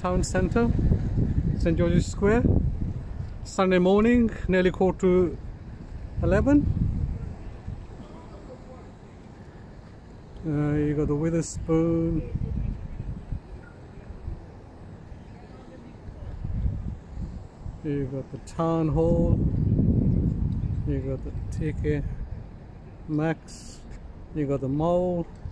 Town Centre, St George's Square. Sunday morning, nearly 11:15. You got the Witherspoon. You got the Town Hall. You got the TK Maxx. You got the Mall.